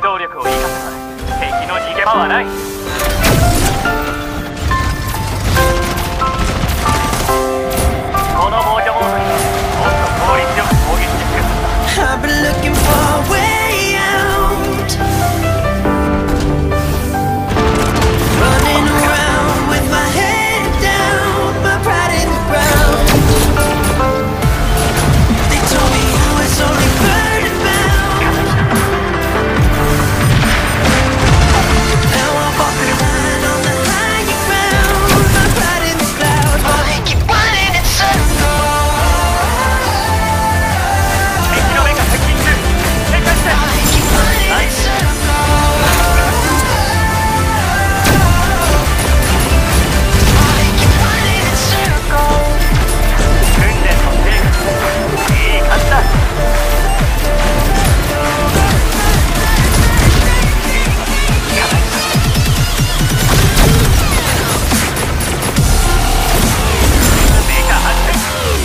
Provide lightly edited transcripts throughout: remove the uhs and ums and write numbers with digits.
動力を生かせば敵の逃げ場はない。この防御モードにもっと効率よく攻撃できるはずだ。 I've been looking for a way out, running around with my head down, my pride in the ground. They told me I was only burden bound. Now I'm walking line on the higher ground, my pride in the clouds, while they keep running in circles. 敵の目が接近中。警戒して。 While they keep running in circles. While they keep running in circles. 訓練の成果、いい感じだ。メカ発見。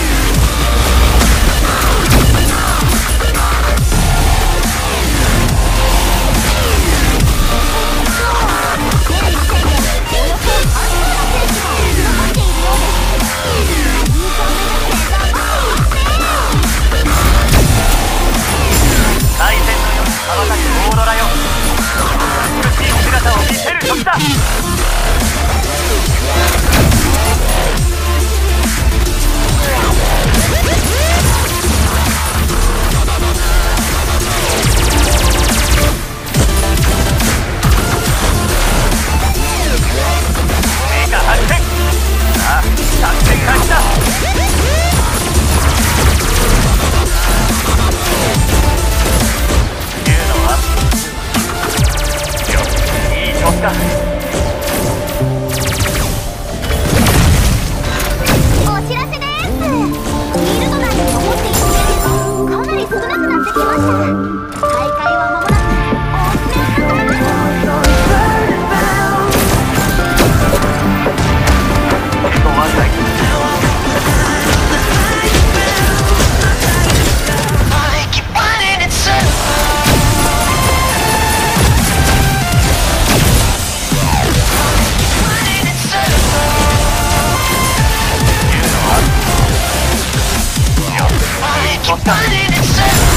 大戦のように羽ばたくオーロラよ。美しい姿を見せる時だ。メカ発見。さあ、作戦開始だ。言うのはよ、いい調子だ。 お知らせです。フィールド内に残っているメリットかなり少なくなってきました。大会は間もなくおしめを迎えます。 ご案内。 While they keep running in circles. Running in circles. 言うのはよ、 While they いい調 keep 子だ。 running in circles.